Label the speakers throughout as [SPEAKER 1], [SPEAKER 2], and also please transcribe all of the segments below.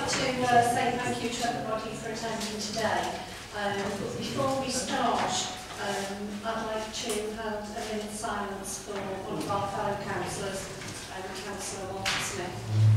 [SPEAKER 1] like to say thank you to everybody for attending today. Before we start, I'd like to have a minute's silence for one of our fellow councillors, Councillor Walter Smith.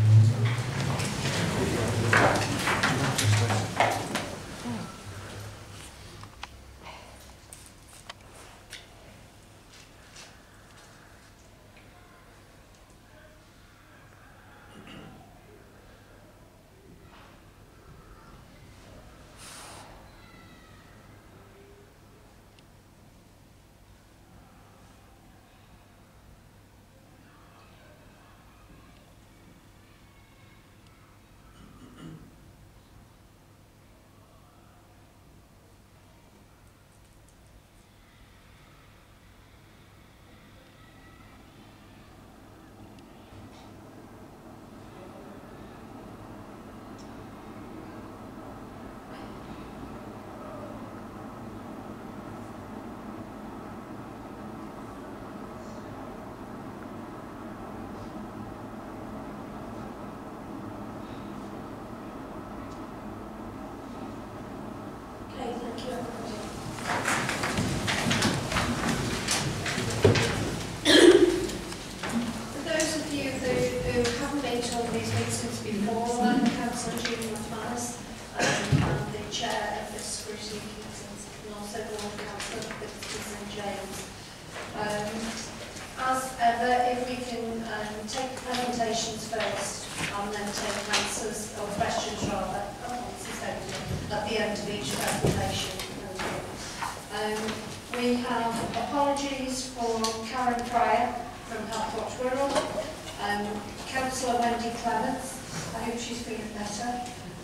[SPEAKER 1] We have apologies for Karen Pryor from Health Watch Wirral, Councillor Wendy Clements, I hope she's feeling better,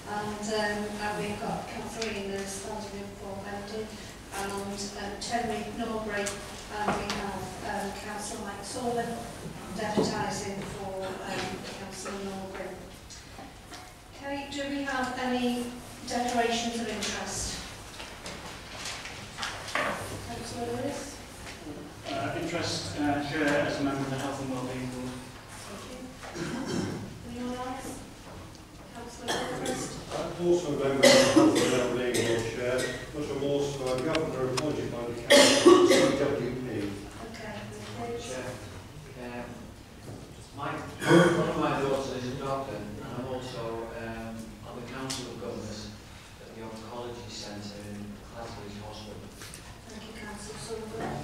[SPEAKER 1] and we've got Councillor Ian standing in for Wendy, and Tony Norbury, and we have Councillor Mike Sullivan deputising for Councillor Norbury. Okay, do we have any declarations of interest? Councillor Lewis?
[SPEAKER 2] Interest, Chair, as a member of the Health and Wellbeing Board.
[SPEAKER 1] Thank you. Anyone else? Councillor first.
[SPEAKER 3] I'm also a member of the Health and Wellbeing Board, Chair, but I'm also a governor appointed by the Council, CWP.
[SPEAKER 1] Okay,
[SPEAKER 4] Chair, one of my daughters is a doctor, and I'm also on the Council of Governors at the Oncology Centre in Glasgow Hospital.
[SPEAKER 1] thank you, Councillor Sullivan.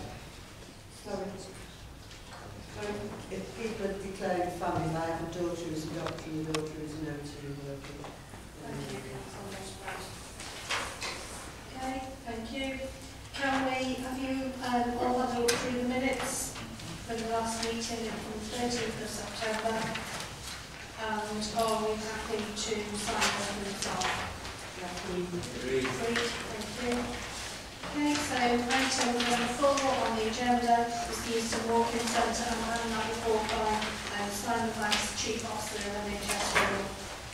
[SPEAKER 5] If people are declaring family, I have a daughter who's a doctor and a daughter who's a notary working.
[SPEAKER 1] Thank you, Councillor Osborne. Okay, thank you. Have you all had a look through the minutes for the last meeting on the 30th of September? And are we happy to sign those minutes off?
[SPEAKER 4] Agreed.
[SPEAKER 1] Agreed, thank you. Okay, so item number 4 on the agenda is the Eastern Walking Centre, and I'm that report by Simon Banks, Chief Officer of NHS Rural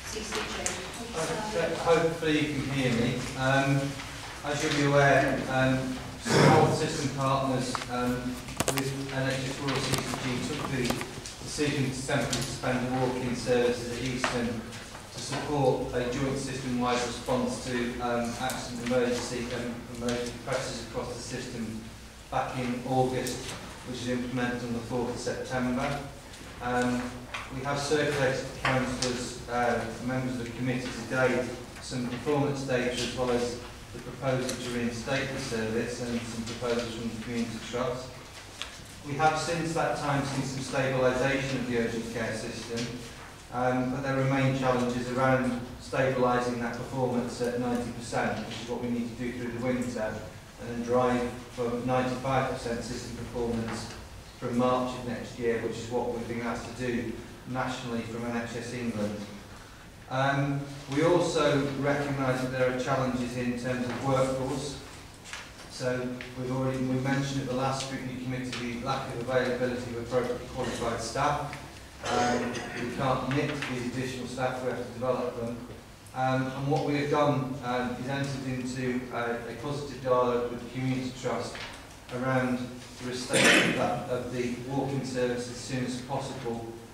[SPEAKER 1] CCG.
[SPEAKER 6] Hopefully you can hear me. As you'll be aware, some health system partners with NHS Rural CCG took the decision to temporarily suspend the walk-in services at Eastern to support a joint system-wide response to accident emergency and emergency pressures across the system back in August, which is implemented on the 4th of September. We have circulated to councillors, members of the committee today, some performance data as well as the proposal to reinstate the service and some proposals from the Community Trust. We have since that time seen some stabilisation of the urgent care system, but there remain challenges around stabilising that performance at 90%, which is what we need to do through the winter, and then drive for 95% system performance from March of next year, which is what we're being asked to do nationally from NHS England. We also recognise that there are challenges in terms of workforce. So we mentioned at the last scrutiny committee the lack of availability of appropriately qualified staff. We can't knit these additional staff, we have to develop them. And what we have done is entered into a positive dialogue with the Community Trust around the restatement of the walk-in service as soon as possible,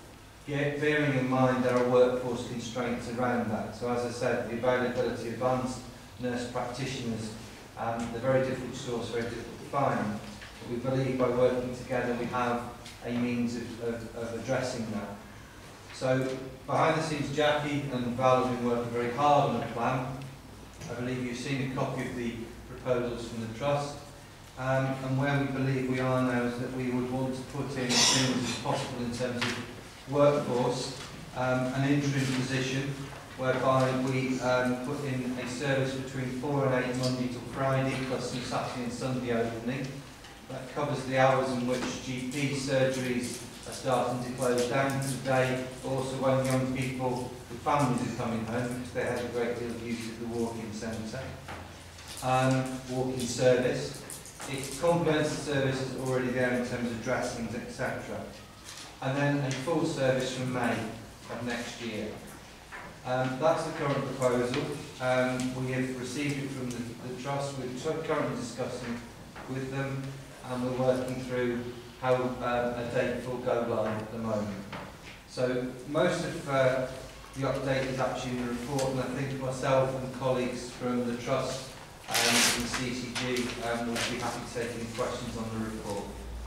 [SPEAKER 6] bearing in mind there are workforce constraints around that. So as I said, the availability of advanced nurse practitioners, they're very difficult to source, very difficult to find. But we believe by working together we have a means of addressing that. So behind the scenes, Jackie and Val have been working very hard on a plan. I believe you've seen a copy of the proposals from the Trust. And where we believe we are now is that we would want to put in as soon as possible in terms of workforce, an interim position whereby we put in a service between 4 and 8 Monday to Friday plus some Saturday and Sunday opening. That covers the hours in which GP surgeries are starting to close down today, but also when young people with families are coming home because they have a great deal of use of the walk-in centre. Walk-in service. It complements the services already there in terms of dressings, etc. And then a full service from May of next year. That's the current proposal. We have received it from the Trust. We're currently discussing with them, and we're working through how a date will go live at the moment. So most of the update is actually in the report, and I think myself and colleagues from the Trust and CCG will be happy to take any questions on the report.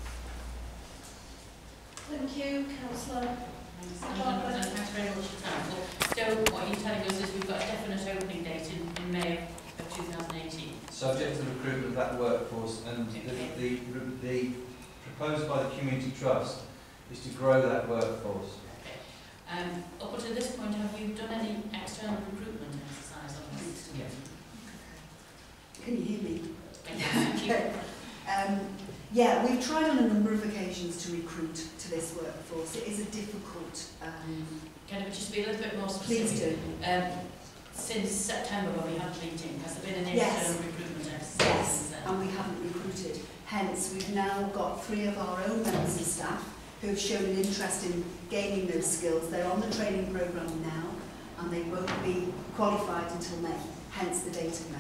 [SPEAKER 1] Thank you, Councillor.
[SPEAKER 7] Thanks very much for that. So what you're telling us is we've got a definite opening date in May of 2018.
[SPEAKER 6] Subject to the recruitment of that workforce, and the proposed by the Community Trust is to grow that workforce.
[SPEAKER 7] Up until this point, have you done any external recruitment exercise on this?
[SPEAKER 6] Yes.
[SPEAKER 8] Can you hear me?
[SPEAKER 7] Thank you.
[SPEAKER 8] Yeah, we've tried on a number of occasions to recruit to this workforce. It is a difficult...
[SPEAKER 7] Can it just be a little bit more specific?
[SPEAKER 8] Please do.
[SPEAKER 7] Since September when we had the meeting, has there been an
[SPEAKER 8] Yes.
[SPEAKER 7] external recruitment exercise?
[SPEAKER 8] Yes, and we haven't recruited. Hence, we've now got 3 of our own members of staff who have shown an interest in gaining those skills. They're on the training programme now, and they won't be qualified until May, hence the date of May.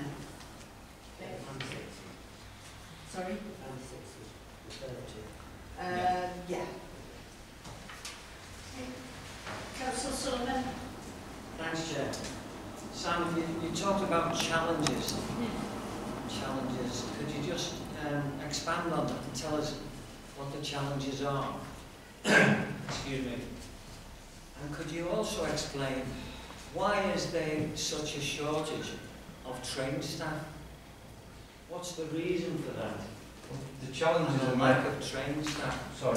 [SPEAKER 8] Sorry? Yeah.
[SPEAKER 1] Councillor Sullivan.
[SPEAKER 4] Thanks, Chair. Sam, you talked about challenges. Challenges. Could you just expand on that and tell us what the challenges are? Excuse me. And could you also explain why is there such a shortage of trained staff? What's the reason for that?
[SPEAKER 6] The challenges
[SPEAKER 4] And
[SPEAKER 6] are
[SPEAKER 4] the lack of trained staff.
[SPEAKER 6] Sorry,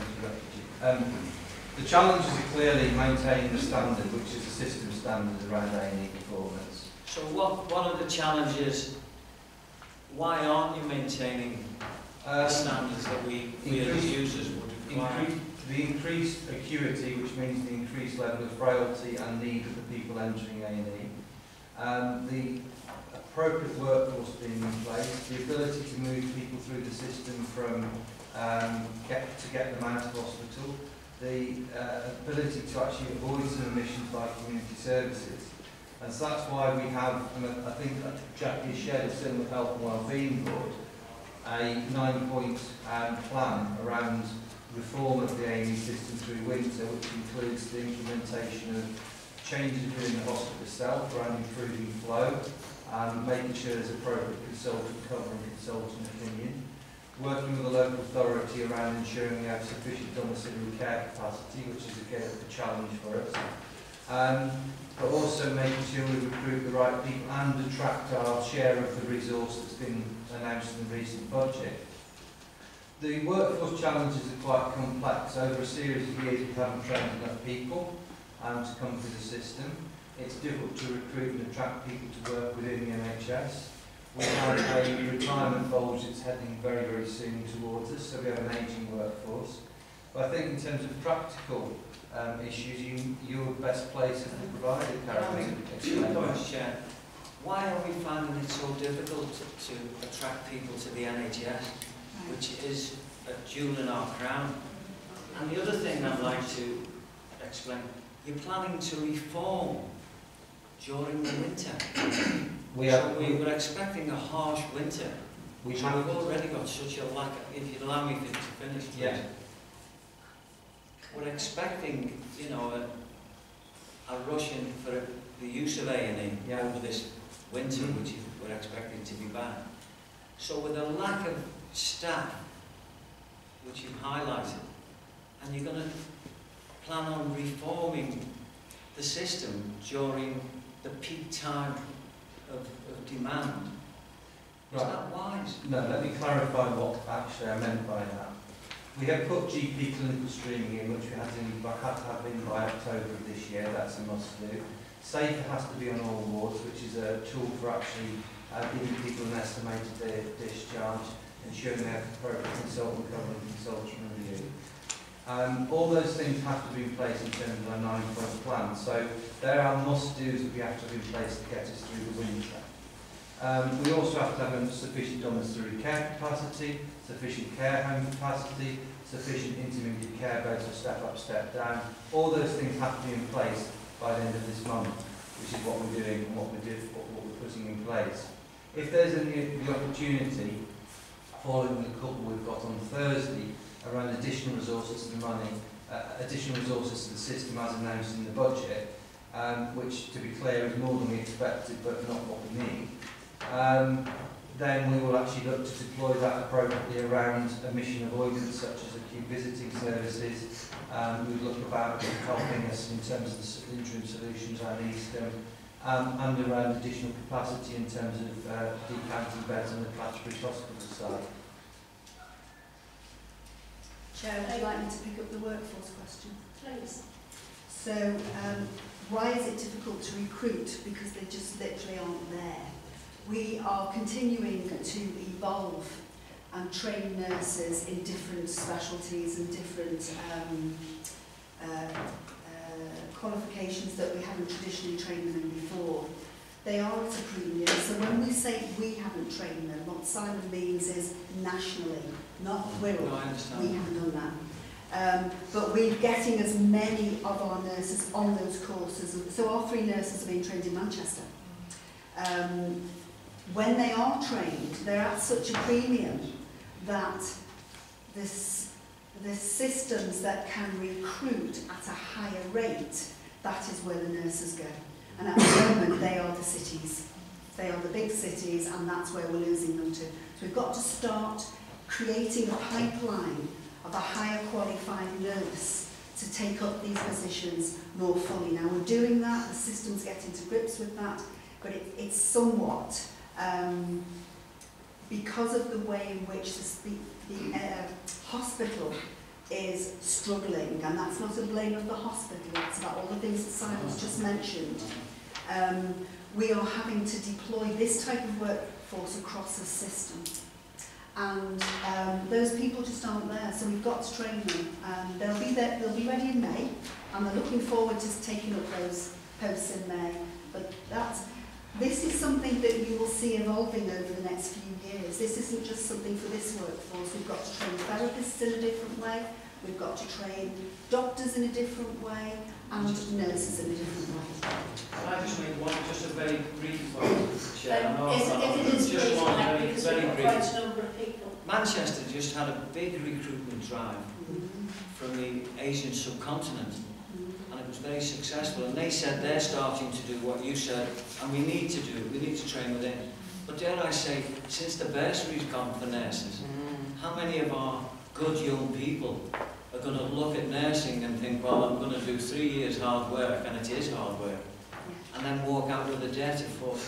[SPEAKER 6] the challenges are clearly maintaining the standard, which is the system standards around A&E performance.
[SPEAKER 4] So what are the challenges? Why aren't you maintaining the standards that we as users would require?
[SPEAKER 6] The increased acuity, which means the increased level of frailty and need of the people entering A&E. The appropriate workforce being in place, the ability to move people through the system from get them out of hospital, the ability to actually avoid some admissions by community services. And so that's why we have, and I think Jackie shared a similar Health and Wellbeing Board, a 9-point plan around reform of the A&E system through winter, which includes the implementation of changes within the hospital itself around improving flow, making sure there's appropriate consultant cover and consultant opinion, working with the local authority around ensuring we have sufficient domiciliary care capacity, which is again a challenge for us, but also making sure we recruit the right people and attract our share of the resource that's been announced in the recent budget. The workforce challenges are quite complex. Over a series of years we haven't trained enough people to come through the system. It's difficult to recruit and attract people to work within the NHS. We have a retirement bulge that's heading very, very soon towards us, so we have an ageing workforce. But I think in terms of practical issues, you're best placed as the provider, Karen.
[SPEAKER 4] Two points, Chair. Why are we finding it so difficult to attract people to the NHS, which is a jewel in our crown? And the other thing I'd like to explain, you're planning to reform during the winter. We were expecting a harsh winter. We've already got such a lack. If you'd allow me to finish, please.
[SPEAKER 6] Yeah.
[SPEAKER 4] we're expecting, you know, a rush in for the use of A&E over this winter, which we're expecting to be bad. So with a lack of staff, which you've highlighted, and you're going to plan on reforming the system during the peak time of demand, is that wise?
[SPEAKER 6] No, let me clarify what actually I meant by that. We have put GP clinical streaming in, which we had to have in by October of this year. That's a must do. SAFER has to be on all wards, which is a tool for actually giving people an estimated day of discharge, ensuring they have appropriate consultant cover and consultant review. All those things have to be in place in terms of our 9-point plan. So there are must-dos that we have to have in place to get us through the winter. We also have to have sufficient domiciliary care capacity, sufficient care home capacity, sufficient intermediate care beds for step up, step down. All those things have to be in place by the end of this month, which is what we're doing and what we're putting in place. If there's the opportunity, following the couple we've got on Thursday, around additional resources to the money, additional resources to the system as announced in the budget, which, to be clear, is more than we expected but not what we need, then we will actually look to deploy that appropriately around admission avoidance, such as acute visiting services. We look about helping us in terms of the interim solutions around Eastham, and around additional capacity in terms of decanting beds on the Plattsburgh Hospital side.
[SPEAKER 8] Chair, would you like me to pick up the workforce question?
[SPEAKER 1] Please.
[SPEAKER 8] So, why is it difficult to recruit? Because they just literally aren't there. We are continuing to evolve and train nurses in different specialties and different qualifications that we haven't traditionally trained them in before. They are at a premium, so when we say we haven't trained them, what Simon means is nationally, not Wirral.
[SPEAKER 4] No, I understand.
[SPEAKER 8] We haven't done that. But we're getting as many of our nurses on those courses. So our 3 nurses are being trained in Manchester. When they are trained, they're at such a premium that the systems that can recruit at a higher rate, that is where the nurses go. And at the moment, they are the cities. They are the big cities, and that's where we're losing them to. So we've got to start creating a pipeline of a higher qualified nurse to take up these positions more fully. Now, we're doing that, the system's getting to grips with that, but it's somewhat, because of the way in which the hospital is struggling, and that's not a blame of the hospital, it's about all the things that Simon's just mentioned. We are having to deploy this type of workforce across the system. And those people just aren't there, so we've got to train them. They'll be there, they'll be ready in May, and they're looking forward to taking up those posts in May. But this is something that you will see evolving over the next few years. This isn't just something for this workforce. We've got to train therapists in a different way, we've got to train doctors in a different way, and nurses in a different way.
[SPEAKER 4] Can I just make just a very brief point, Chair?
[SPEAKER 1] If it is
[SPEAKER 4] just
[SPEAKER 1] brief,
[SPEAKER 4] one
[SPEAKER 1] like,
[SPEAKER 4] very,
[SPEAKER 1] because
[SPEAKER 4] very
[SPEAKER 1] we've got
[SPEAKER 4] brief.
[SPEAKER 1] quite a number of people.
[SPEAKER 4] Manchester just had a big recruitment drive from the Asian subcontinent, and it was very successful. And they said they're starting to do what you said, and we need to do. We need to train within. But dare I say, since the bursary's gone for nurses, how many of our good young people are going to look at nursing and think, well, I'm going to do 3 years hard work, and it is hard work, and then walk out with a debt of £40,000 or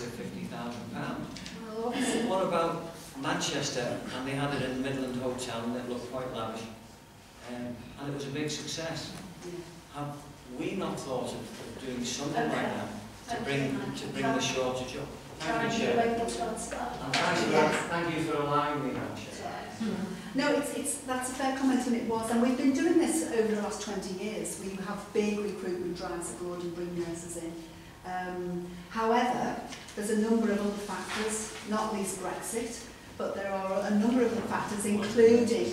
[SPEAKER 4] £50,000? What about Manchester? And they had it in the Midland Hotel, and it looked quite lavish, and it was a big success. Have we not thought of doing something like that to bring the shortage up? Thank you, Chair. And thank you for allowing me that, Chair.
[SPEAKER 8] No, that's a fair comment, and it was. And we've been doing this over the last 20 years. We have big recruitment drives abroad and bring nurses in. However, there's a number of other factors, not least Brexit, but there are a number of other factors, including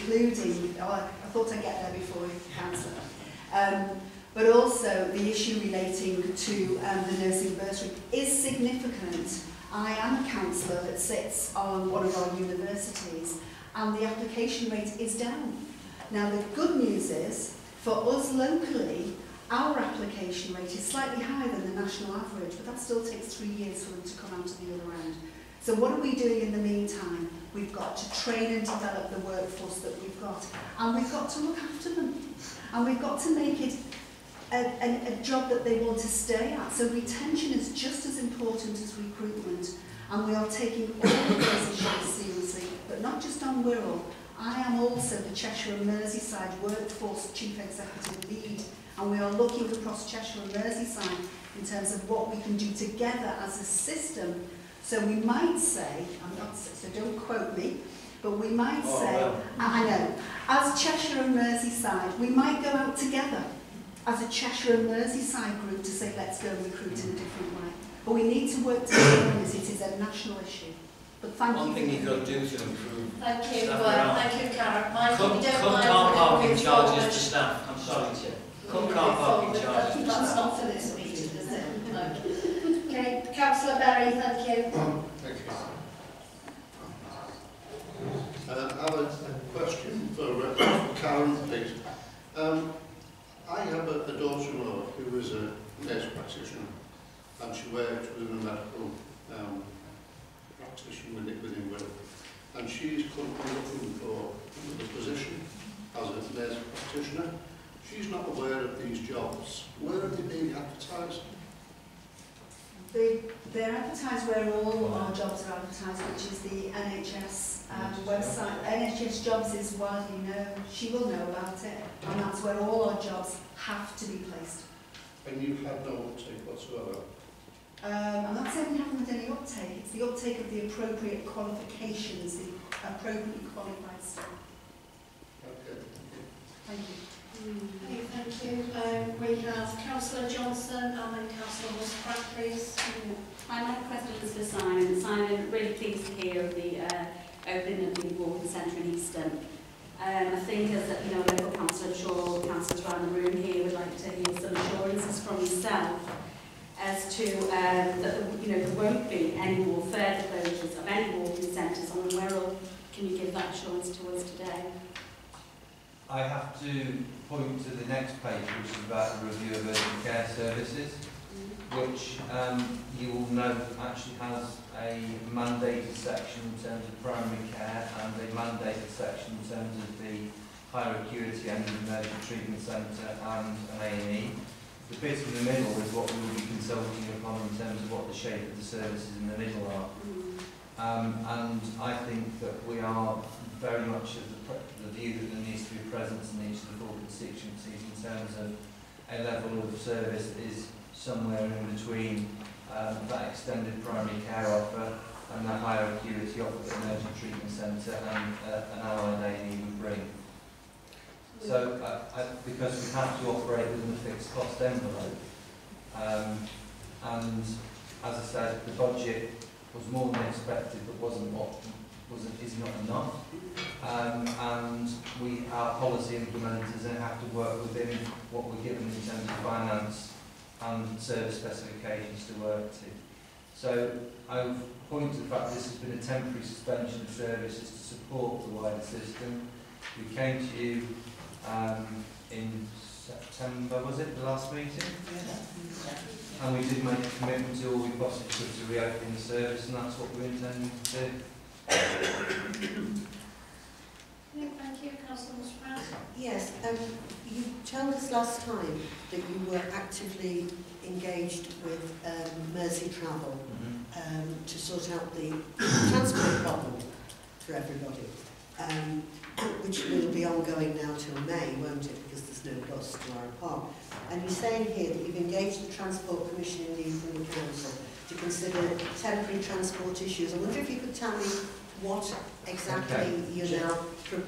[SPEAKER 8] I thought I'd get there before you, Councillor, but also the issue relating to the nursing bursary is significant. I am a councillor that sits on one of our universities, and the application rate is down. Now, the good news is For us locally, our application rate is slightly higher than the national average, but that still takes 3 years for them to come out of the other end. So what are we doing in the meantime? We've got to train and develop the workforce that we've got, and we've got to look after them, and we've got to make it a job that they want to stay at. So retention is just as important as recruitment, and we are taking all of those issues seriously, but not just on Wirral. I am also the Cheshire and Merseyside Workforce Chief Executive Lead, and we are looking across Cheshire and Merseyside in terms of what we can do together as a system. So we might say, so don't quote me, but we might say, I know, as Cheshire and Merseyside, we might go out together as a Cheshire and Merseyside group to say, let's go and recruit in a different way. But we need to work together on this. It is a national issue. But thank you.
[SPEAKER 4] One thing you've got to do to improve
[SPEAKER 1] Thank you,
[SPEAKER 4] staff morale.
[SPEAKER 1] thank you, Karen. Mike,
[SPEAKER 4] Cut
[SPEAKER 1] if you don't
[SPEAKER 4] cut
[SPEAKER 1] mind
[SPEAKER 4] car parking
[SPEAKER 1] moving
[SPEAKER 4] charges
[SPEAKER 1] forward.
[SPEAKER 4] to staff. I'm sorry, Chair. Cut
[SPEAKER 1] Moving
[SPEAKER 4] car parking
[SPEAKER 1] forward.
[SPEAKER 4] charges to
[SPEAKER 1] That's
[SPEAKER 4] staff.
[SPEAKER 1] not for this meeting, is it? No. Okay, Councillor Berry, thank you.
[SPEAKER 3] Thank you. I have a question for Karen, please. I have a daughter-in-law who is a nurse practitioner, and she worked within a medical practitioner within Wirral, and she's currently looking for another position as a nurse practitioner. She's not aware of these jobs. Where are they being advertised?
[SPEAKER 8] They're advertised where all our jobs are advertised, which is the NHS website. NHS Jobs is widely known. She will know about it, and that's where all our jobs have to be placed.
[SPEAKER 3] And you've had no uptake whatsoever?
[SPEAKER 8] I'm not saying we haven't had any uptake. It's the uptake of the appropriate qualifications, the appropriately qualified staff.
[SPEAKER 3] Okay.
[SPEAKER 8] Thank you.
[SPEAKER 1] Okay, thank you. We have Councillor Johnson and then Councillor Muspratt, please.
[SPEAKER 9] Hi, my question is for Simon. Simon, really pleased to hear of the opening of the walking centre in Easton. I think as a local councillor, I'm sure all the councillors around the room here would like to hear some assurances from yourself as to that there won't be any more further closures of any walking centres on Wirral. Can you give that assurance to us today?
[SPEAKER 6] I have to point to the next page, which is about the review of urgent care services, which you will note actually has a mandated section in terms of primary care and a mandated section in terms of the higher acuity and emergency treatment centre and an A&E. The bit in the middle is what we will be consulting upon in terms of what the shape of the services in the middle are. And I think that we are very much of the view that there needs to be presence in each of the 4 constituencies in terms of a level of service that is somewhere in between that extended primary care offer and that higher acuity offer that emergency treatment centre and an allied A&E would bring. So, because we have to operate within a fixed cost envelope, and as I said, the budget was more than expected, but is not enough. And our policy implementers have to work within what we're given in terms of finance and service specifications to work to. So I would point to the fact that this has been a temporary suspension of services to support the wider system. We came to you in September, was it, the last meeting? Yeah. And we did make a commitment to all we possibly could to reopen the service, and that's what we're intending to do.
[SPEAKER 1] Thank you, Councillor Muspratt.
[SPEAKER 5] Yes, you told us last time that you were actively engaged with Mersey Travel to sort out the transport problem for everybody, which will be ongoing now till May, won't it, because there's no bus to our park. And you're saying here that you've engaged the Transport Commission in the Council to consider temporary transport issues. I wonder if you could tell me what exactly you're now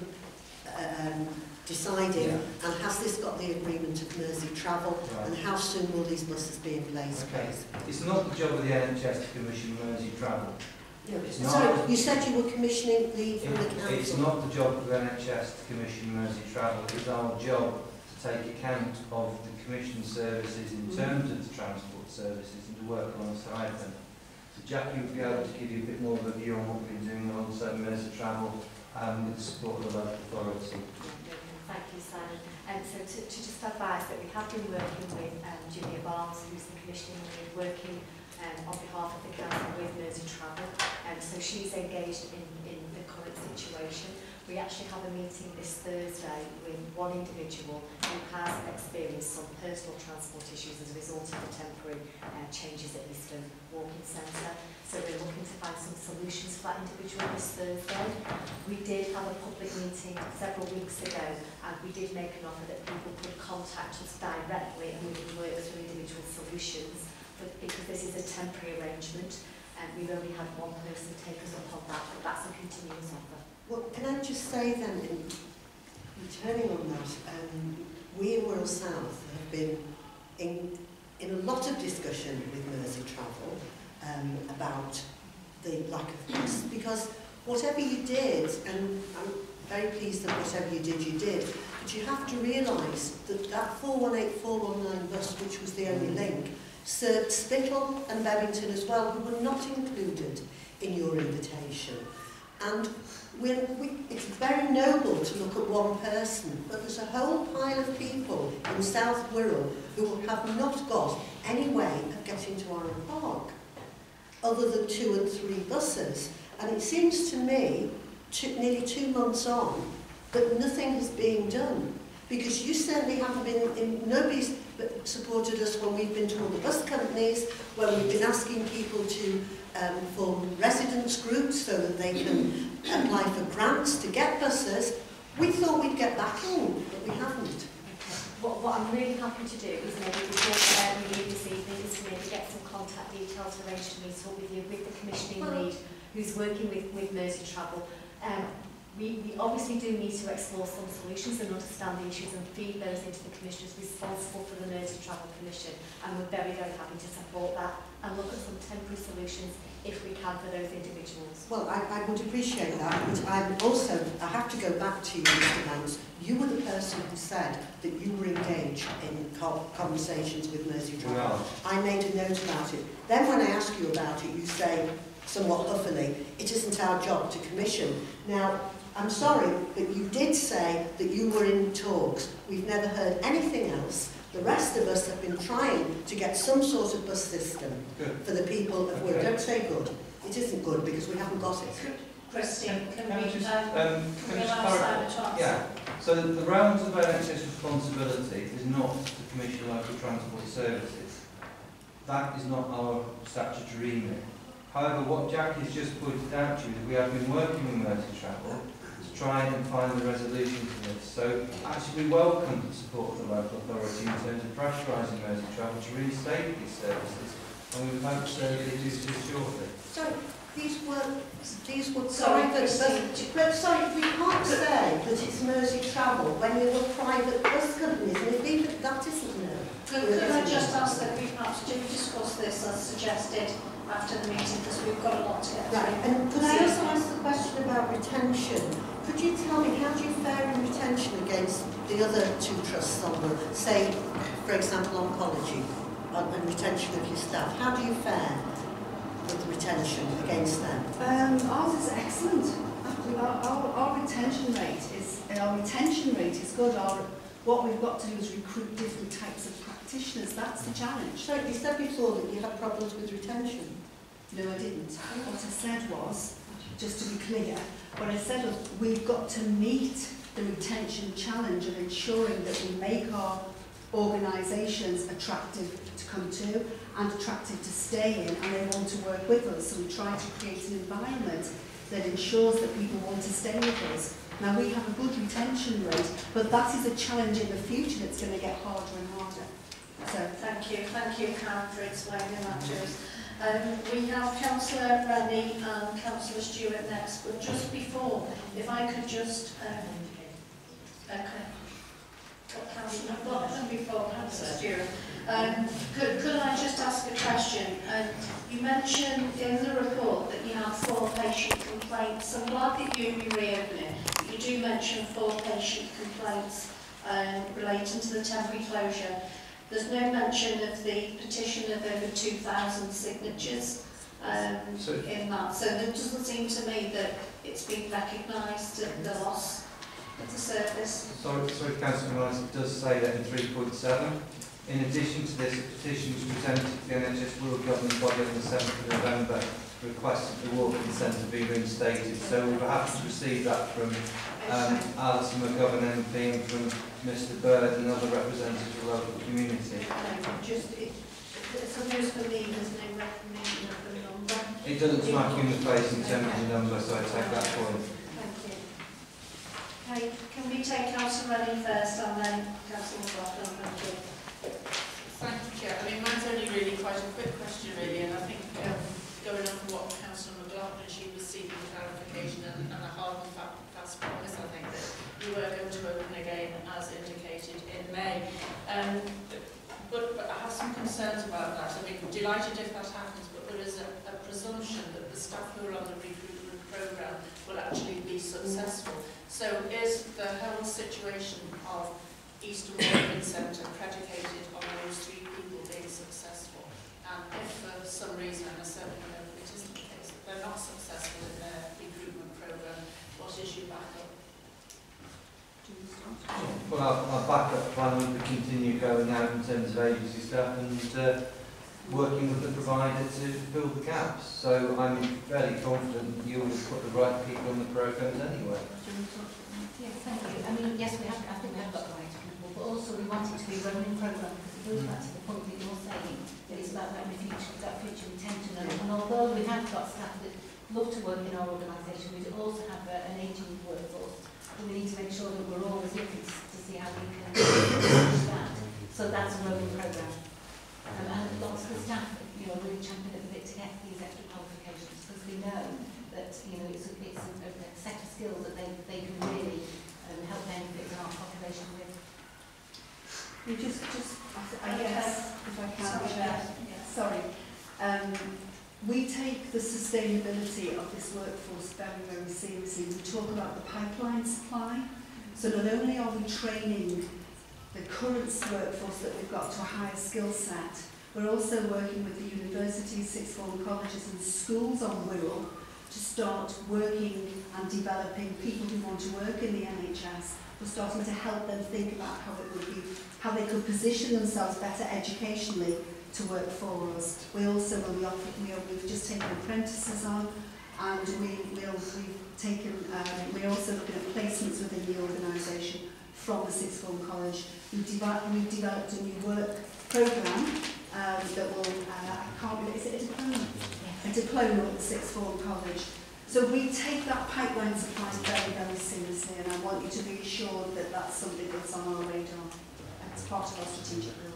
[SPEAKER 5] deciding, and has this got the agreement of Mersey Travel, and how soon will these buses be in place, please?
[SPEAKER 6] It's not the job of the NHS to commission Mersey Travel.
[SPEAKER 5] No,
[SPEAKER 6] It's
[SPEAKER 5] sorry,
[SPEAKER 6] not,
[SPEAKER 5] you said you were commissioning the from the council.
[SPEAKER 6] It's not the job of the NHS to commission Mersey Travel. It's our job to take account of the commissioned services in terms of the transport services and to work alongside them. So Jackie will be able to give you a bit more of a view on what we've been doing alongside Mersey Travel with the support of the local authority.
[SPEAKER 10] Thank you, Simon. So to just advise that we have been working with Julia Barnes, who's the commissioning lead, working on behalf of the council with Mersey Travel. So she's engaged in the current situation. We actually have a meeting this Thursday with one individual who has experienced some personal transport issues as a result of the temporary changes at Eastern Walking Centre. So we're looking to find some solutions for that individual this Thursday. We did have a public meeting several weeks ago, and we did make an offer that people could contact us directly and we would work through individual solutions. But because this is a temporary arrangement, and we've only had one person take us up on that, but that's a continuous offer.
[SPEAKER 5] Well, can I just say then, in returning on that, we in Wirral South have been in a lot of discussion with Mersey Travel about the lack of this, because whatever you did, and I'm very pleased that whatever you did, but you have to realise that that 418-419 bus, which was the only link, served Spittal and Bevington as well, who were not included in your invitation. And it's very noble to look at one person, but there's a whole pile of people in South Wirral who have not got any way of getting to Arran Park, other than 2 and 3 buses. And it seems to me, nearly 2 months on, that nothing is being done. Because you certainly haven't been, nobody's supported us when we've been to all the bus companies, when we've been asking people to form residence groups so that they can apply for grants to get buses. We thought we'd get back in, but we haven't.
[SPEAKER 10] What I'm really happy to do is maybe before we leave this evening is to maybe get some contact details arranged to meet up with you, with the commissioning lead who's working with Mersey Travel. We obviously do need to explore some solutions and understand the issues and feed those into the commissioners responsible for the Mersey Travel Commission, and we're very, very happy to support that and look at some temporary solutions if we can for those individuals.
[SPEAKER 5] Well, I would appreciate that, but I have to go back to you, Mr. Mans. You were the person who said that you were engaged in conversations with Mersey Travel.
[SPEAKER 6] Well,
[SPEAKER 5] I made a note about it. Then when I ask you about it, you say, somewhat huffily, it isn't our job to commission. Now, I'm sorry, but you did say that you were in talks. We've never heard anything else. The rest of us have been trying to get some sort of bus system for the people of Wirral. Don't say good. It isn't good because we haven't got it.
[SPEAKER 1] Christine, can we
[SPEAKER 6] just
[SPEAKER 1] allow Simon to answer?
[SPEAKER 6] Yeah, so the realms of NHS responsibility is not to commission local transport services. That is not our statutory remit. However, what Jackie's just pointed out to you is we have been working with Mersey Travel to try and find the resolution to this. So actually we welcome the support of the local authority in terms of pressurising Mersey Travel to reinstate these services, and we hope to do this shortly.
[SPEAKER 5] So these were
[SPEAKER 1] Sorry,
[SPEAKER 5] private
[SPEAKER 1] Christine.
[SPEAKER 5] but sorry, we can't say that it's Mersey Travel when they were private bus companies, and if even that isn't known.
[SPEAKER 1] Could I just ask that we perhaps do discuss this as suggested after the meeting, because we've got a lot to get through.
[SPEAKER 5] Right, and could I also ask the question about retention? Could you tell me, how do you fare in retention against the other 2 trusts on the, say, for example, oncology, and retention of your staff? How do you fare with retention against them?
[SPEAKER 8] Ours is excellent. Our retention rate is good. What we've got to do is recruit different types of practitioners. That's the challenge.
[SPEAKER 5] So you said before that you had problems with retention.
[SPEAKER 8] No, I didn't. What I said was, just to be clear, what I said was we've got to meet the retention challenge of ensuring that we make our organisations attractive to come to and attractive to stay in, and they want to work with us. So we try to create an environment that ensures that people want to stay with us. Now, we have a good retention rate, but that is a challenge in the future that's going to get harder and harder. So,
[SPEAKER 1] Thank you, Karen, for explaining that to us. We have Councillor Rennie and Councillor Stewart next, but just before, if I could just... Before Councillor Stewart, could I just ask a question? You mentioned in the report that you have 4 patient complaints. I'm glad that you'll be reopening. You do mention 4 patient complaints relating to the temporary closure. There's no mention of the petition of over 2,000 signatures in that. So it doesn't seem to me that it's been recognised, the loss. of the service.
[SPEAKER 6] Sorry, Councillor Morris, it does say that in 3.7. In addition to this, a petition was presented to the NHS Rural Government Body on the 7th of November requested the walking centre be reinstated. So we were happy to receive that from Alison McGovern MP and from Mr Bird and other representatives of the local community.
[SPEAKER 1] It's a news for me, there's no recognition of the number.
[SPEAKER 6] It doesn't smack you in the face in terms of the number, so I take that point.
[SPEAKER 1] Thank you. Okay, can we take Councillor Redding first and then Councillor McLaughlin? Thank you.
[SPEAKER 11] Thank you, Chair. I mean, mine's only really quite a quick question, really, and I think going on from what Councillor McLaughlin, she was seeking clarification and a hard and fast promise, I think, that you were going to open again as indicated in May. But I have some concerns about that. I mean, delighted if that happens, but there is a presumption that the staff who are on the recruitment programme will actually be successful. So is the whole situation of Eastern Walking Centre predicated on those 3 people being successful? And if for some reason, and I certainly know it isn't the case, that they're not successful in their recruitment programme, what is your backup?
[SPEAKER 6] Well, our backup plan would be continue going out in terms of agency staff and working with the provider to fill the gaps. So I'm fairly confident you will put the right people on the programmes anyway.
[SPEAKER 12] Yes, thank you. I mean, yes, I think we have got the right people, but also we want it to be a rolling programme because it goes back to the point that you're saying that it's about that future intention. And although we have got staff that love to work in our organisation, we also have an ageing workforce. We need to make sure that we're always looking to see how we can manage that. So that's a rolling programme. And lots of the staff, really champion at the bit to get these extra qualifications because we know that, it's a set of skills that they can really help benefit our population with.
[SPEAKER 8] We just yes, if I can, sorry. We take the sustainability of this workforce very, very seriously. We talk about the pipeline supply. So not only are we training the current workforce that we've got to a higher skill set, we're also working with the universities, sixth form colleges and schools on Wirral to start working and developing people who want to work in the NHS. We're starting to help them think about how they could position themselves better educationally to work for us. We also we've just taken apprentices on, and we're also looking at placements within the organisation from the sixth form college. We've developed a new work programme that will is it a diploma? A diploma at the sixth form college. So we take that pipeline supply very, very seriously, and I want you to be assured that that's something that's on our radar as part of our strategic build.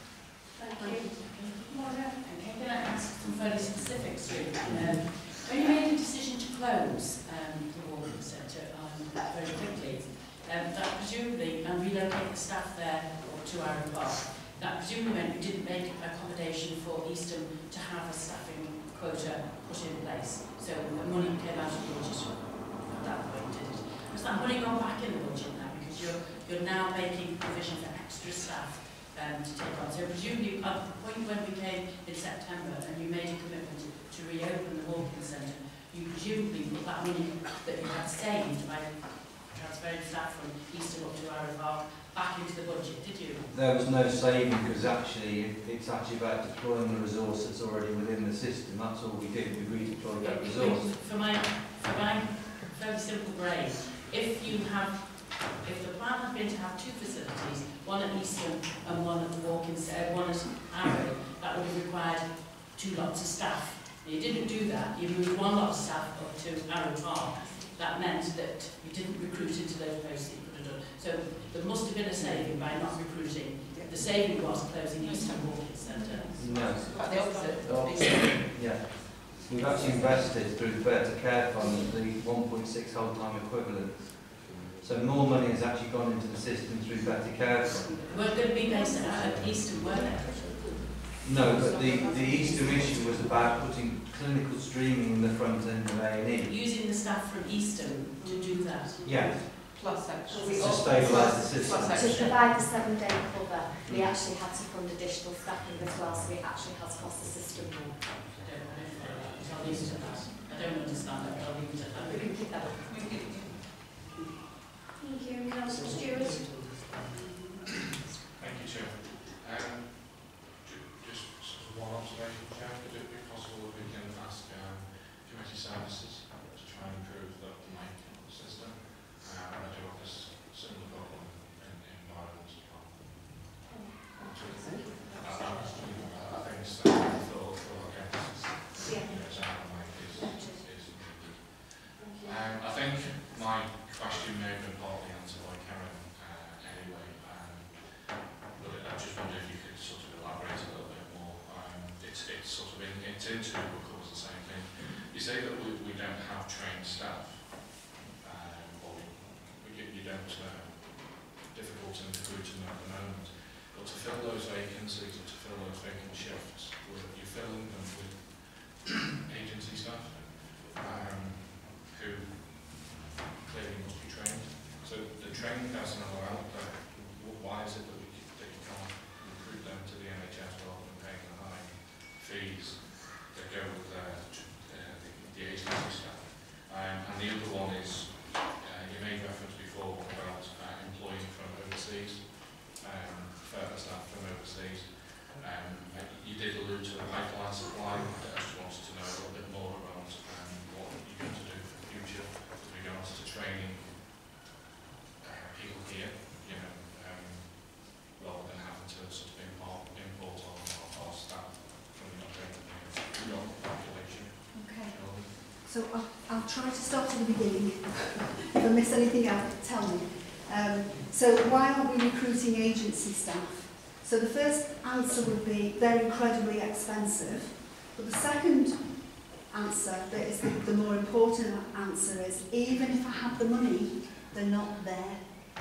[SPEAKER 1] Thank you.
[SPEAKER 7] Okay, can I ask some fairly specifics really? When you made a decision to close the Walking Centre very quickly, that presumably, and relocate the staff there to Iron Park, that presumably meant you didn't make accommodation for Eastham to have a staffing quota put in place. So the money came out of the budget at that point, did it? Has that money gone back in the budget now? Because you're now making provision for extra staff to take on. So presumably at the point when we came in September and you made a commitment to reopen the Walking Centre, you presumably put that money that you had saved by transferring staff from Eastham up to Iron Park back into the budget, did you?
[SPEAKER 6] There was no saving because actually it's actually about deploying the resource that's already within the system. That's all we did. We redeployed that resource.
[SPEAKER 7] For my fairly simple brain, if the plan had been to have 2 facilities, one at Eastham and one at the Walking Centre, one at Arrow, that would have required 2 lots of staff. You didn't do that. You moved 1 lot of staff up to Arrow Park. That meant that you didn't recruit into those posts that you could have done. So there must have been a saving by not recruiting. The saving was closing Eastham Walking Centre.
[SPEAKER 6] No.
[SPEAKER 7] Quite the opposite.
[SPEAKER 6] Yeah. We've actually invested through the Better Care Fund the 1.6 whole-time equivalent. So more money has actually gone into the system through Better Care Fund.
[SPEAKER 7] We're going to be based at Eastham, weren't they?
[SPEAKER 6] No, but the Eastham issue was about putting clinical streaming in the front end of A&E.
[SPEAKER 7] Using the staff from Eastham to do that?
[SPEAKER 6] Yes.
[SPEAKER 11] Plus extra.
[SPEAKER 6] To stabilise the system.
[SPEAKER 10] To provide the 7-day cover, we actually had to fund additional staffing as well, so it actually has cost the system more.
[SPEAKER 7] I'll leave it at that. I don't understand that, but I'll leave it at that.
[SPEAKER 10] We can pick that up.
[SPEAKER 1] Thank you. Councillor Stewart.
[SPEAKER 13] Thank you, Chair. Just one observation, Chair. Could it be possible that we can ask committee services to try and improve the mic system? I do have this similar problem in the environment as well. I think it's for our guests. I think my question may have been partly answered by Karen anyway, but I just wonder if you could sort of elaborate a little bit more. It's sort of it's into what covers the same thing. You say that we don't have trained staff, or you don't difficult in recruiting at the moment. But to fill those vacancies and to fill those vacant shifts, you're filling them with agency staff who clearly must be trained. So the trained personnel are out there. Why is it that you can't recruit them to the NHS rather than paying the high fees that go with the agency staff? And the other one is, you made reference before about employing from overseas, further staff from overseas. You did allude to the pipeline supply. I just wanted to know a little bit more about what you're going to do for the future with regards to training people here, you know, rather than having to sort of import our staff from your population.
[SPEAKER 8] Okay. So I'll try to start at the beginning. If I miss anything out, tell me. So why aren't we recruiting agency staff? So the first answer would be they're incredibly expensive. But the second answer, that is the more important answer, is even if I have the money, they're not there.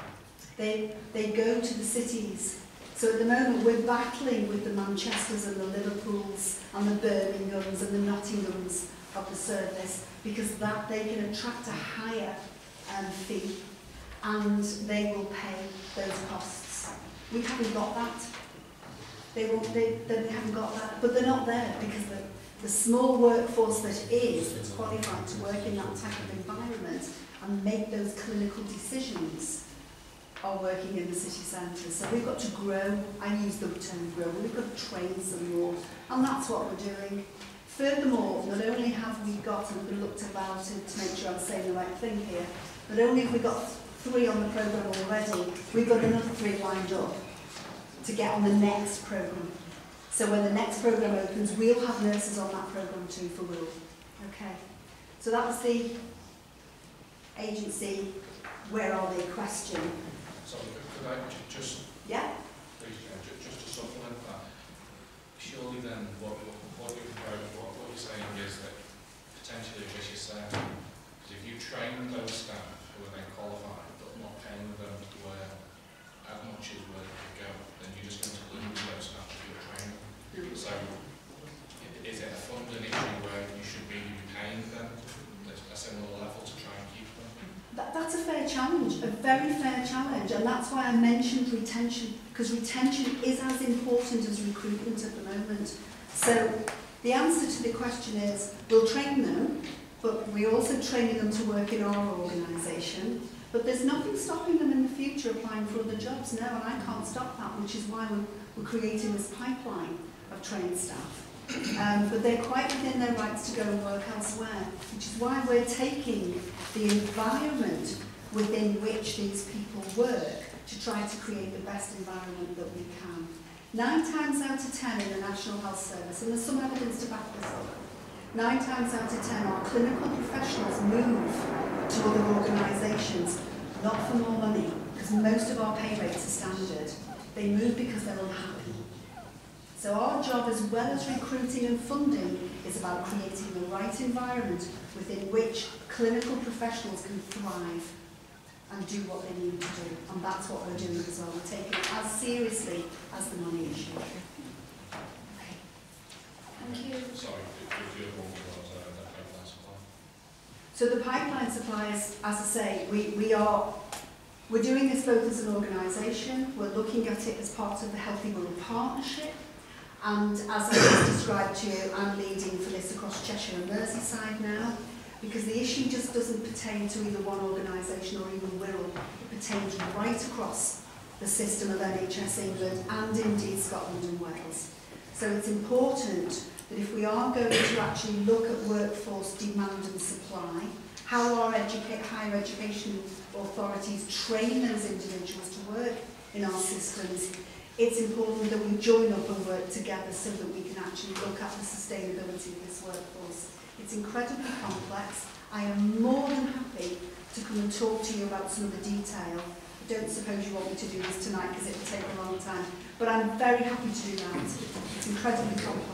[SPEAKER 8] They go to the cities. So at the moment we're battling with the Manchesters and the Liverpools and the Birminghams and the Nottinghams of the service, because that they can attract a higher fee and they will pay those costs. We haven't got that. They haven't got that, but they're not there because the small workforce that's qualified to work in that type of environment and make those clinical decisions are working in the city centre. So we've got to grow. I use the term grow. We've got to train some more, and that's what we're doing. Furthermore, not only have we got, and we've looked about it to make sure I'm saying the right thing here, not only have we got 3 on the programme already, we've got another 3 lined up to get on the next programme. So when the next programme opens, we'll have nurses on that programme too for Will. Okay. So that was the agency, where are they question.
[SPEAKER 13] So could I just...
[SPEAKER 8] Yeah?
[SPEAKER 13] Please, just to supplement that, surely then what you're saying is that potentially a vicious circle. Because if you train those staff who are then qualified but not paying them where as much as where they could go, then you're just going to lose those staff that you're training. So is it a funding issue where you should really be paying them at a similar level to try and keep them?
[SPEAKER 8] That's a fair challenge, a very fair challenge, and that's why I mentioned retention, because retention is as important as recruitment at the moment. So the answer to the question is, we'll train them, but we're also training them to work in our organisation. But there's nothing stopping them in the future applying for other jobs now, and I can't stop that, which is why we're creating this pipeline of trained staff. But they're quite within their rights to go and work elsewhere, which is why we're taking the environment within which these people work to try to create the best environment that we can. 9 times out of 10 in the National Health Service, and there's some evidence to back this up, 9 times out of 10 our clinical professionals move to other organisations, not for more money, because most of our pay rates are standard. They move because they're unhappy. So our job, as well as recruiting and funding, is about creating the right environment within which clinical professionals can thrive and do what they need to do. And that's what we're doing as well. We're taking it as seriously as the money issue. Okay. Thank you.
[SPEAKER 13] Sorry, if you're wrong about the pipeline supply.
[SPEAKER 8] So the pipeline supplies, as I say, we're doing this both as an organisation. We're looking at it as part of the Healthy World Partnership. And as I just described to you, I'm leading for this across Cheshire and Merseyside now. because the issue just doesn't pertain to either one organisation or even Wirral. It pertains right across the system of NHS England and indeed Scotland and Wales. So it's important that if we are going to actually look at workforce demand and supply, how our higher education authorities train those individuals to work in our systems, it's important that we join up and work together so that we can actually look at the sustainability of this workforce. It's incredibly complex. I am more than happy to come and talk to you about some of the detail. I don't suppose you want me to do this tonight because it will take a long time, but I'm very happy to do that. It's incredibly complex.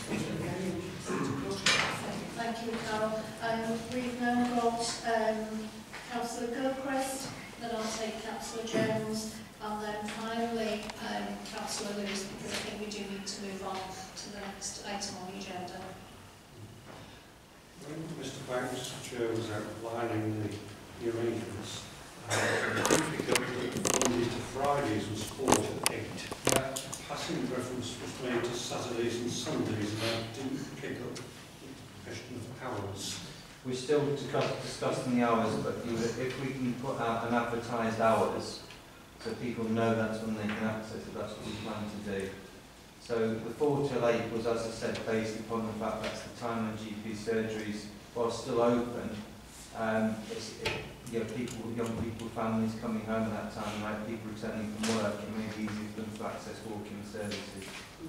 [SPEAKER 1] Thank you, Carol. We've now got Councillor Gilchrist, then I'll take Councillor Jones, and then finally Councillor Lewis, because I think we do need to move on to the next item on the agenda.
[SPEAKER 14] When Mr Banks, Chair, was outlining the arrangements, the Monday to Fridays was 4 to 8.
[SPEAKER 6] Yeah.
[SPEAKER 14] Passing reference was made to Saturdays and Sundays, and I didn't pick up the question of hours.
[SPEAKER 6] We're still discussing the hours, but if we can put out an advertised hours, so people know that's when they can access it, that's what we plan to do. So the 4 till 8 was, as I said, based upon the fact that's the time when GP surgeries, while still open, you know, young people, families coming home at that time, like people returning from work, it may be easier for them to access walk-in services.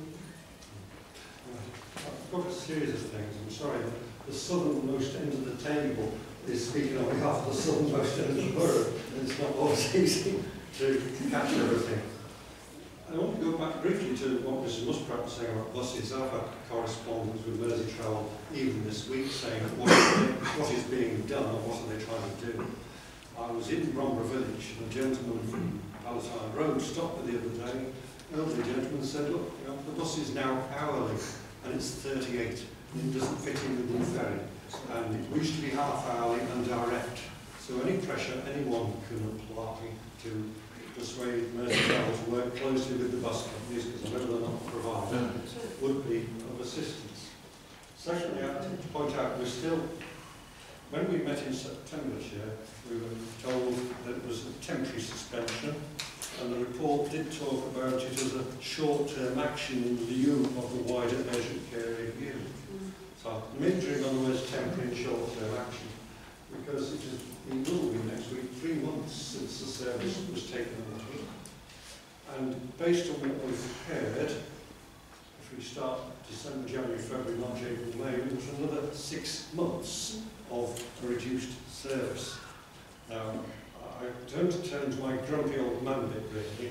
[SPEAKER 14] I've got a series of things. I'm sorry, but the southernmost end of the table is speaking on behalf of the southernmost end of the borough, and it's not always easy to catch everything. I want to go back briefly to what Mr Muspratt was saying about buses. I've had correspondence with Mersey Travel even this week saying what is being done and what are they trying to do. I was in Bromborough Village and a gentleman from Palatine Road stopped me the other day. An elderly gentleman said, look, you know, the bus is now hourly and it's 38 and it doesn't fit in the new ferry. And it used to be half hourly and direct. So any pressure anyone can apply to persuade Mersey Travel to work closely with the bus companies, because I know they're not provided, would be of assistance. Secondly, I have to point out we're still, when we met in September, Chair, we were told that it was a temporary suspension, and the report did talk about it as a short-term action in lieu of the wider urgent care review. So I'm majoring on the words temporary and short-term action, because it will be next week 3 months since the service was taken over. And based on what we've heard, if we start December, January, February, March, April, May, we've got another 6 months of a reduced service. Now, I don't turn to my grumpy old man bit really,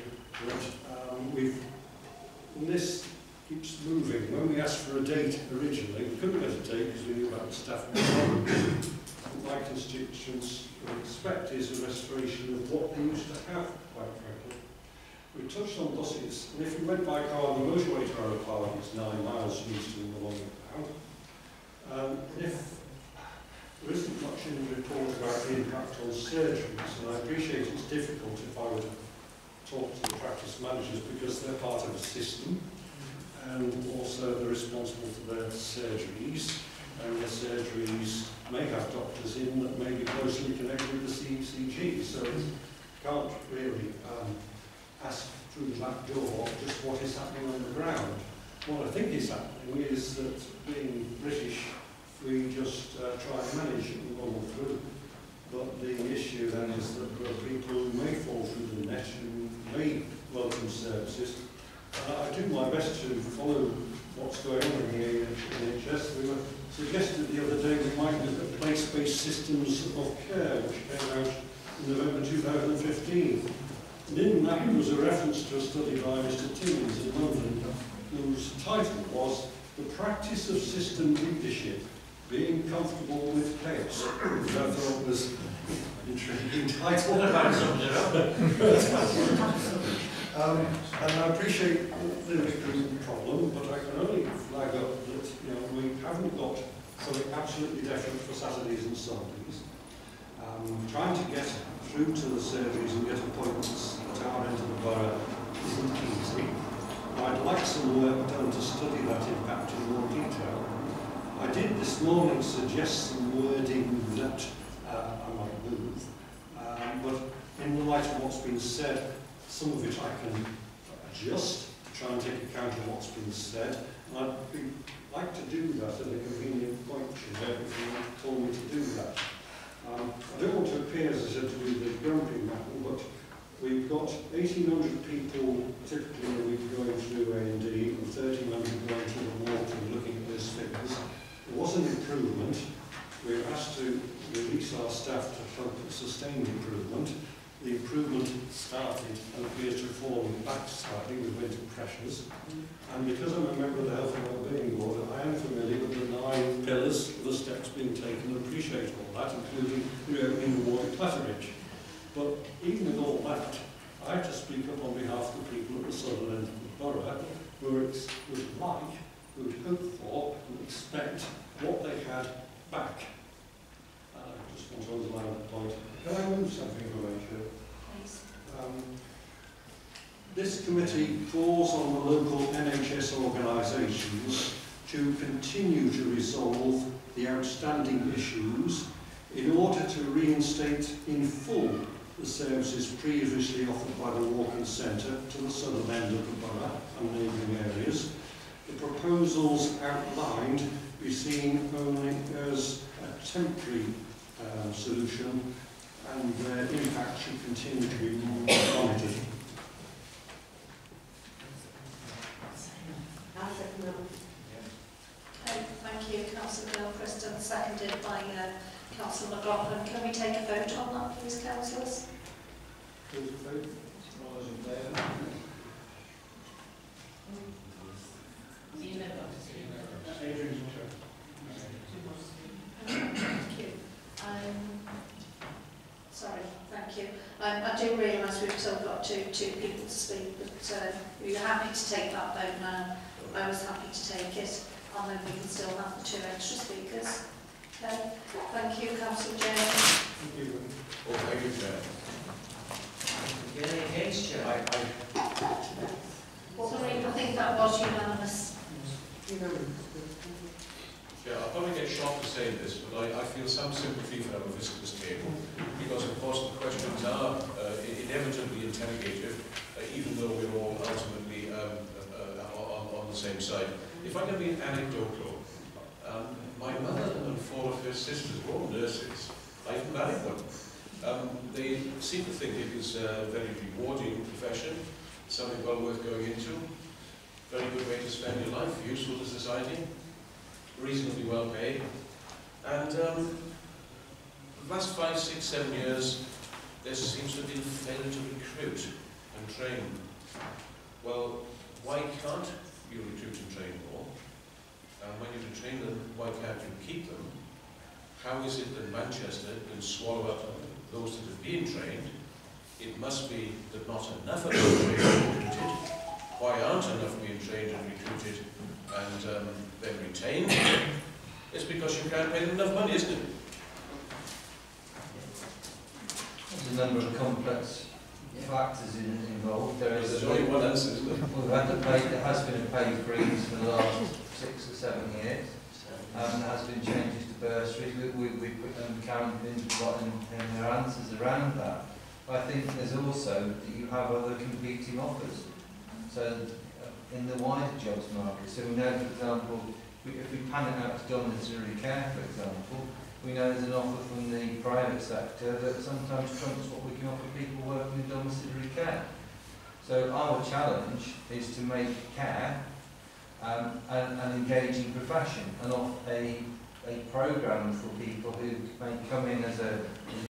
[SPEAKER 14] but this keeps moving. When we asked for a date originally, we couldn't get a date because we knew about the staff problems. What my constituents would expect is a restoration of what they used to have, quite frankly. We touched on buses, and if you went by car, the motorway to our park is 9 miles from Easton along the pound. If there isn't much in the report about the impact on surgeries, and I appreciate it's difficult if I were to talk to the practice managers because they're part of a system, and also they're responsible for their surgeries, and their surgeries may have doctors in that may be closely connected with the CCG, so you can't really ask through the back door just what is happening on the ground. What I think is happening is that, being British, we just try and manage it and roll through. But the issue then is that there are people who may fall through the net who may welcome services. I do my best to follow what's going on in the NHS. We were suggested the other day we might look at place-based systems of care, which came out in November 2015. And in that was a reference to a study by Mr. Timmins in London, whose title was The Practice of System Leadership, Being Comfortable with Chaos, which I thought was an intriguing title. And I appreciate the problem, but I can only flag up that we haven't got something absolutely definite for Saturdays and Sundays. Trying to get through to the surgeries and get appointments at our end of the borough isn't easy. I'd like some work done to study that impact in more detail. I did this morning suggest some wording that I might move, but in the light of what's been said, some of it I can adjust to try and take account of what's been said, and I'd like to do that at a convenient point, Chair, if you want to call me to do that. I don't want to appear, as I said, to be the grumpy man, but we've got 1,800 people typically a week going through A&D and 1,300 going through the water and looking at those figures. There was an improvement. We were asked to release our staff to help sustain the improvement. The improvement started and appears to have fallen back slightly with winter pressures. And because I'm a member of the Health and Wellbeing Board, I am familiar with the 9 pillars of the steps being taken and appreciate all that, including reopening the water Clatteridge. But even with all that, I have to speak up on behalf of the people at the southern end of the borough who would like, who would hope for, and expect what they had back. I just want to underline that point. Can I move something from my chair?
[SPEAKER 1] Please.
[SPEAKER 14] This committee calls on the local NHS organisations to continue to resolve the outstanding issues in order to reinstate in full the services previously offered by the walk-in centre to the southern end of the borough and neighbouring areas. The proposals outlined be seen only as a temporary solution, and their impact should continue to be monitored.
[SPEAKER 1] Thank you, Councillor Gilchrist, and seconded by Councillor McLaughlin. Can we take a vote on that, please, councillors?
[SPEAKER 14] Please vote. All those in favour?
[SPEAKER 1] Thank you. Sorry, thank you. I do realise we've still got two people to speak, but you're happy to take that vote now. I was happy to take it, and then we can still have the 2 extra speakers. Okay. Thank you, Councillor James.
[SPEAKER 14] Thank you.
[SPEAKER 15] Oh, thank you, Chair.
[SPEAKER 4] Any against, Chair?
[SPEAKER 1] Sorry, I think that was unanimous.
[SPEAKER 15] Yeah, I'll probably get shocked to say this, but I feel some sympathy for our visitors table, because of course the questions are inevitably interrogative, even though we're all ultimately on the same side. If I can be anecdotal, my mother and 4 of her sisters were all nurses. I've married one. They seem to think it is a very rewarding profession, something well worth going into, very good way to spend your life, useful to society, reasonably well paid. And the last 5, 6, 7 years, there seems to have been failure to recruit and train. Well, why can't you recruit and train more? And when you train them, why can't you keep them? How is it that Manchester can swallow up those that have been trained? It must be that not enough are being trained and recruited. Why aren't enough being trained and recruited and then retained? It's because you can't pay them enough money, isn't it?
[SPEAKER 6] There's a number of complex factors involved.
[SPEAKER 15] There's only one answer, isn't there?
[SPEAKER 6] There has been a pay freeze for the last 6 or 7 years. There has been changes to bursaries. Karen been providing her answers around that. But I think there's also that you have other competing offers. So in the wider jobs market, so we know, for example, if we pan it out to domiciliary care, for example, we know there's an offer from the private sector that sometimes trumps what we can offer people working in domiciliary care. So our challenge is to make care an engaging profession and offer a programme for people who may come in as a